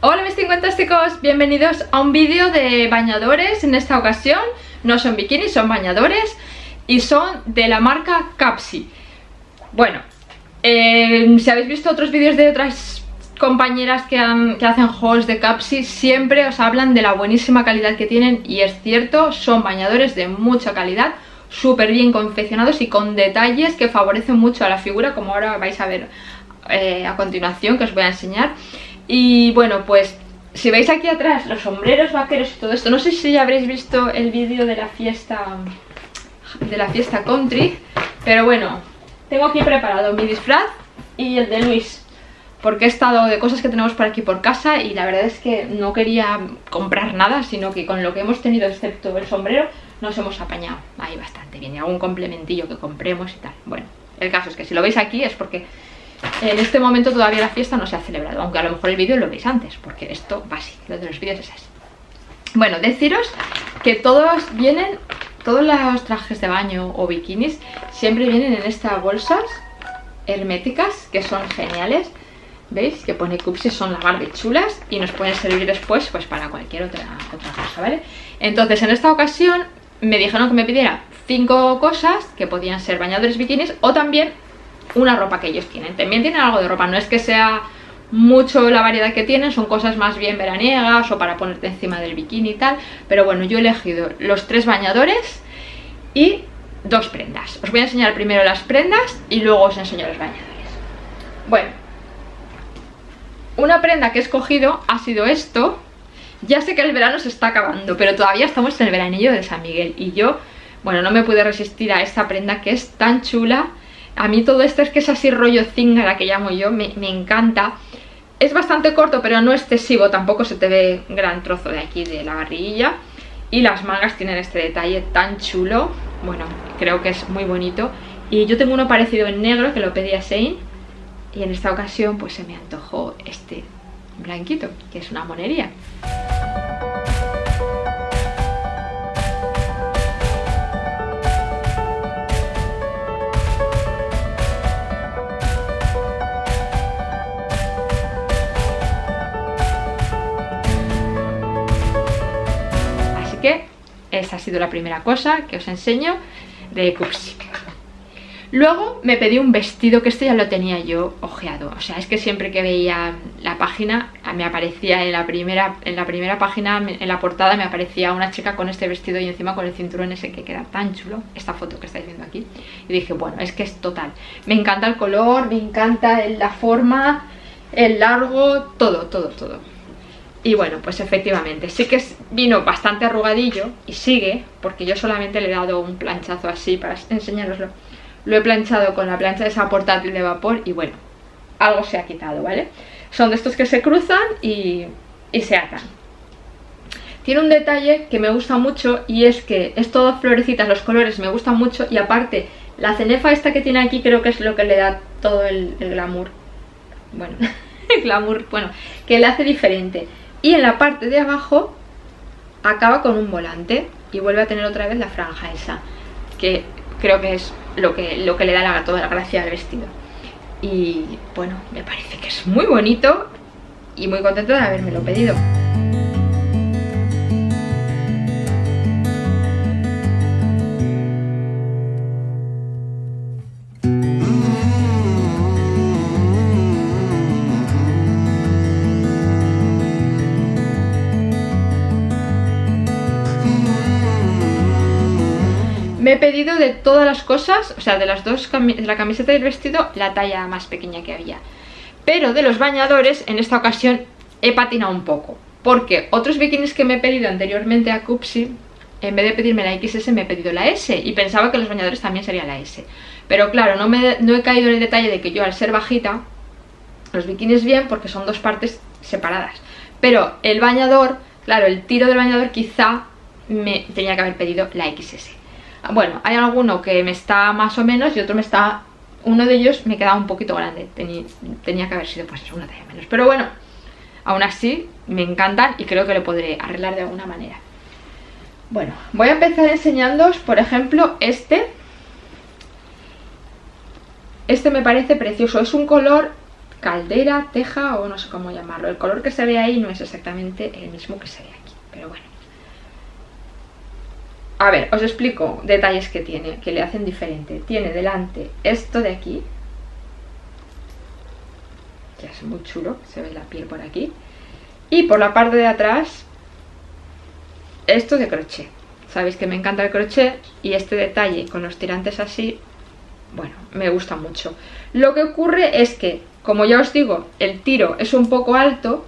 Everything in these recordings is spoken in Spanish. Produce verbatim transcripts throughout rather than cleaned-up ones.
Hola mis cincuentásticos, bienvenidos a un vídeo de bañadores. En esta ocasión no son bikinis, son bañadores y son de la marca Capsi. Bueno, eh, si habéis visto otros vídeos de otras compañeras que, han, que hacen hauls de Capsi, siempre os hablan de la buenísima calidad que tienen, y es cierto, son bañadores de mucha calidad, súper bien confeccionados y con detalles que favorecen mucho a la figura, como ahora vais a ver eh, a continuación, que os voy a enseñar. Y bueno, pues si veis aquí atrás los sombreros vaqueros y todo esto, no sé si ya habréis visto el vídeo de la fiesta de la fiesta country, pero bueno, tengo aquí preparado mi disfraz y el de Luis, porque he estado de cosas que tenemos por aquí por casa y la verdad es que no quería comprar nada, sino que con lo que hemos tenido, excepto el sombrero, nos hemos apañado ahí bastante bien, y algún complementillo que compremos y tal. Bueno, el caso es que si lo veis aquí es porque en este momento todavía la fiesta no se ha celebrado, aunque a lo mejor el vídeo lo veis antes, porque esto va así, lo de los vídeos es así. Bueno, deciros que todos vienen, todos los trajes de baño o bikinis siempre vienen en estas bolsas herméticas que son geniales. ¿Veis? Que pone Cupsi, son la mar de chulas y nos pueden servir después pues para cualquier otra, otra cosa, ¿vale? Entonces en esta ocasión me dijeron que me pidiera cinco cosas que podían ser bañadores, bikinis o también una ropa que ellos tienen. También tienen algo de ropa, no es que sea mucho la variedad que tienen, son cosas más bien veraniegas o para ponerte encima del bikini y tal, pero bueno, yo he elegido los tres bañadores y dos prendas. Os voy a enseñar primero las prendas y luego os enseño los bañadores. Bueno, una prenda que he escogido ha sido esto. Ya sé que el verano se está acabando, pero todavía estamos en el veranillo de San Miguel y yo, bueno, no me pude resistir a esta prenda que es tan chula. A mí todo esto es que es así rollo zingara que llamo yo, me, me encanta. Es bastante corto pero no excesivo, tampoco se te ve gran trozo de aquí de la barriguilla. Y las mangas tienen este detalle tan chulo, bueno, creo que es muy bonito. Y yo tengo uno parecido en negro que lo pedí a Shein, y en esta ocasión pues se me antojó este blanquito, que es una monería. Que esa ha sido la primera cosa que os enseño de Cupsi. Luego me pedí un vestido, que este ya lo tenía yo ojeado, o sea, es que siempre que veía la página me aparecía en la primera, en la primera página, en la portada me aparecía una chica con este vestido y encima con el cinturón ese que queda tan chulo, esta foto que estáis viendo aquí, y dije, bueno, es que es total, me encanta el color, me encanta la forma, el largo, todo, todo, todo. Y bueno, pues efectivamente, sí que vino bastante arrugadillo y sigue, porque yo solamente le he dado un planchazo así para enseñaroslo. Lo he planchado con la plancha de esa portátil de vapor y bueno, algo se ha quitado, ¿vale? Son de estos que se cruzan y, y se atan. Tiene un detalle que me gusta mucho y es que es todo florecitas, los colores me gustan mucho y aparte la cenefa esta que tiene aquí creo que es lo que le da todo el, el glamour. Bueno, el glamour, bueno, que le hace diferente. Y en la parte de abajo acaba con un volante y vuelve a tener otra vez la franja esa, que creo que es lo que, lo que le da la, toda la gracia al vestido. Y bueno, me parece que es muy bonito y muy contento de habérmelo pedido. Me he pedido de todas las cosas, o sea, de las dos, de la camiseta y el vestido, la talla más pequeña que había. Pero de los bañadores, en esta ocasión, he patinado un poco. Porque otros bikinis que me he pedido anteriormente a Cupsi, en vez de pedirme la equis ese, me he pedido la ese. Y pensaba que los bañadores también serían la ese. Pero claro, no, me, no he caído en el detalle de que yo, al ser bajita, los bikinis bien, porque son dos partes separadas. Pero el bañador, claro, el tiro del bañador quizá me tenía que haber pedido la equis ese. Bueno, hay alguno que me está más o menos y otro me está... Uno de ellos me quedaba un poquito grande. Tenía, tenía que haber sido pues eso, una talla menos. Pero bueno, aún así me encantan y creo que lo podré arreglar de alguna manera. Bueno, voy a empezar enseñándoos, por ejemplo, este. Este me parece precioso. Es un color caldera, teja o no sé cómo llamarlo. El color que se ve ahí no es exactamente el mismo que se ve aquí, pero bueno. A ver, os explico detalles que tiene, que le hacen diferente. Tiene delante esto de aquí, que es muy chulo, se ve la piel por aquí. Y por la parte de atrás, esto de crochet. Sabéis que me encanta el crochet y este detalle con los tirantes así, bueno, me gusta mucho. Lo que ocurre es que, como ya os digo, el tiro es un poco alto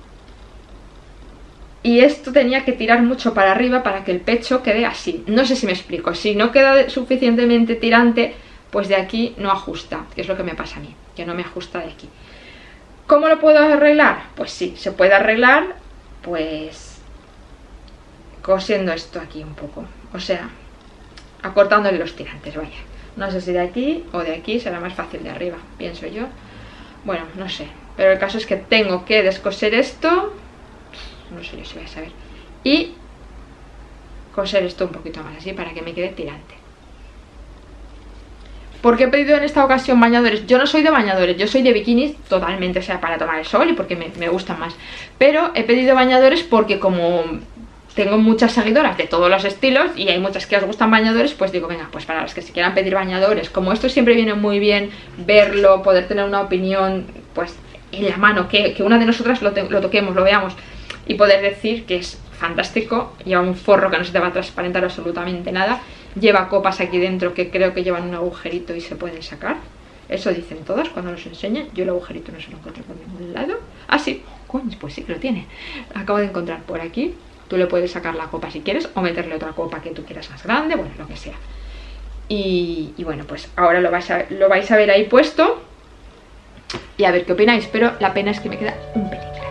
y esto tenía que tirar mucho para arriba para que el pecho quede así. No sé si me explico. Si no queda suficientemente tirante, pues de aquí no ajusta, que es lo que me pasa a mí, que no me ajusta de aquí. ¿Cómo lo puedo arreglar? Pues sí, se puede arreglar, pues cosiendo esto aquí un poco, o sea, acortándole los tirantes, vaya. No sé si de aquí o de aquí será más fácil de arriba, pienso yo. Bueno, no sé, pero el caso es que tengo que descoser esto, no sé yo si voy a saber, y coser esto un poquito más así para que me quede tirante. ¿Por qué he pedido en esta ocasión bañadores? Yo no soy de bañadores, yo soy de bikinis totalmente, o sea, para tomar el sol y porque me, me gustan más. Pero he pedido bañadores porque como tengo muchas seguidoras de todos los estilos y hay muchas que os gustan bañadores, pues digo, venga, pues para las que se quieran pedir bañadores, como esto siempre viene muy bien verlo, poder tener una opinión pues en la mano, que, que una de nosotras lo, lo toquemos, lo veamos y poder decir que es fantástico. Lleva un forro que no se te va a transparentar absolutamente nada, lleva copas aquí dentro que creo que llevan un agujerito y se pueden sacar. Eso dicen todas cuando nos enseñan. Yo el agujerito no se lo encuentro por ningún lado. Ah, sí, coño, pues sí que lo tiene. Acabo de encontrar por aquí. Tú le puedes sacar la copa si quieres o meterle otra copa que tú quieras más grande, bueno, lo que sea. Y, y bueno, pues ahora lo vais, a, lo vais a ver ahí puesto y a ver qué opináis, pero la pena es que me queda un pelín grande.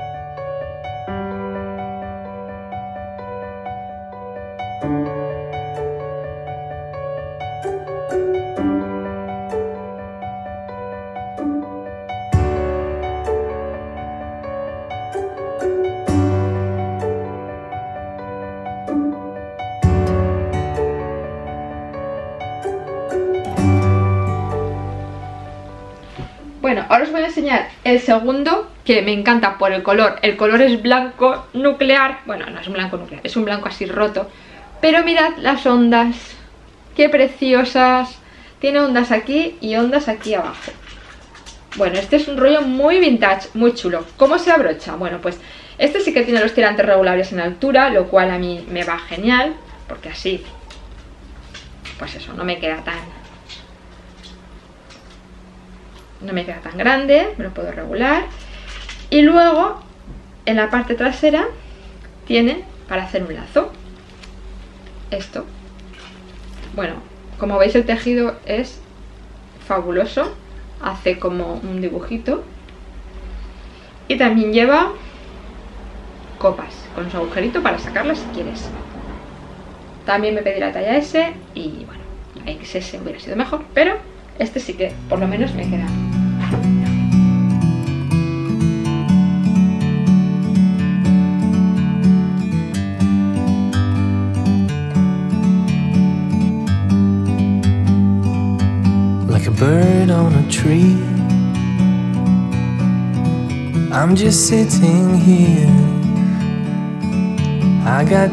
Bueno, ahora os voy a enseñar el segundo, que me encanta por el color. El color es blanco nuclear, bueno, no es blanco nuclear, es un blanco así roto. Pero mirad las ondas, qué preciosas. Tiene ondas aquí y ondas aquí abajo. Bueno, este es un rollo muy vintage, muy chulo. ¿Cómo se abrocha? Bueno, pues este sí que tiene los tirantes regulares en altura, lo cual a mí me va genial, porque así, pues eso, no me queda tan... no me queda tan grande, me lo puedo regular. Y luego en la parte trasera tiene para hacer un lazo esto. Bueno, como veis el tejido es fabuloso, hace como un dibujito y también lleva copas con su agujerito para sacarlas si quieres. También me pedí la talla ese y bueno, la equis ese hubiera sido mejor, pero este sí que por lo menos me queda. Like a bird on a tree, I'm just sitting here. I got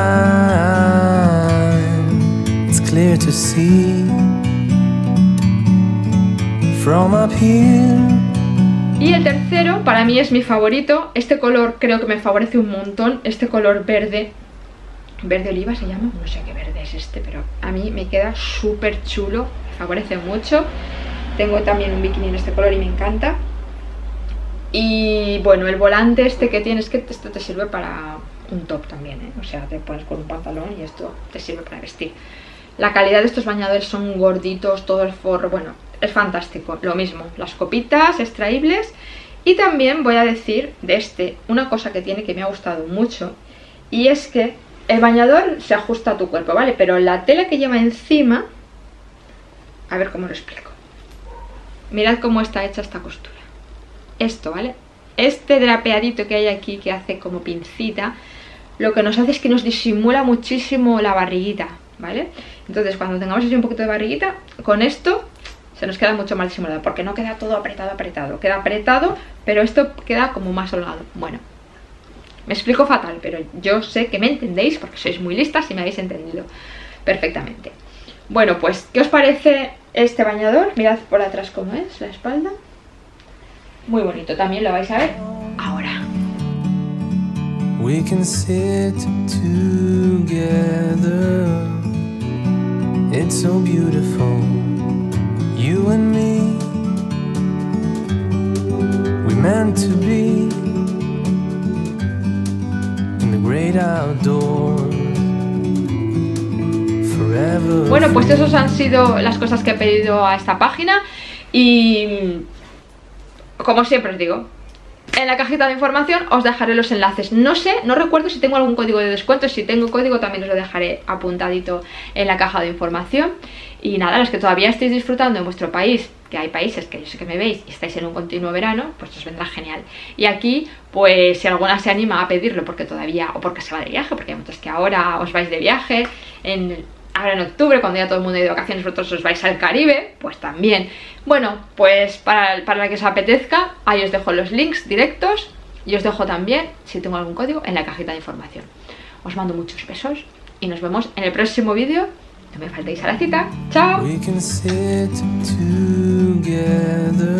time, it's clear to see. From up here. Y el tercero para mí es mi favorito. Este color creo que me favorece un montón. Este color verde, verde oliva se llama, no sé qué verde es este, pero a mí me queda súper chulo, me favorece mucho. Tengo también un bikini en este color y me encanta. Y bueno, el volante este que tienes, que esto te sirve para un top también, ¿eh? O sea, te pones con un pantalón y esto te sirve para vestir. La calidad de estos bañadores son gorditos, todo el forro, bueno, es fantástico. Lo mismo, las copitas extraíbles. Y también voy a decir de este una cosa que tiene que me ha gustado mucho, y es que el bañador se ajusta a tu cuerpo, ¿vale? Pero la tela que lleva encima, a ver cómo lo explico. Mirad cómo está hecha esta costura. Esto, ¿vale? Este drapeadito que hay aquí que hace como pincita, lo que nos hace es que nos disimula muchísimo la barriguita, ¿vale? Entonces cuando tengamos así un poquito de barriguita, con esto se nos queda mucho más disimulado, porque no queda todo apretado, apretado, queda apretado, pero esto queda como más holgado. Bueno, me explico fatal, pero yo sé que me entendéis porque sois muy listas y me habéis entendido perfectamente. Bueno, pues, ¿qué os parece este bañador? Mirad por atrás cómo es la espalda. Muy bonito, también lo vais a ver ahora. We can sit together. It's so beautiful. You and me. We meant to be in the great outdoors. Forever. Bueno, pues esas han sido las cosas que he pedido a esta página. Y como siempre os digo, en la cajita de información os dejaré los enlaces. No sé, no recuerdo si tengo algún código de descuento. Si tengo código también os lo dejaré apuntadito en la caja de información. Y nada, los que todavía estéis disfrutando en vuestro país, que hay países que yo sé que me veis y estáis en un continuo verano, pues os vendrá genial. Y aquí, pues si alguna se anima a pedirlo porque todavía, o porque se va de viaje, porque hay muchos que ahora os vais de viaje, en, ahora en octubre, cuando ya todo el mundo ha ido de vacaciones, vosotros os vais al Caribe, pues también. Bueno, pues para, para la que os apetezca, ahí os dejo los links directos y os dejo también, si tengo algún código, en la cajita de información. Os mando muchos besos y nos vemos en el próximo vídeo. No me faltéis a la cita. ¡Chao! We can sit together.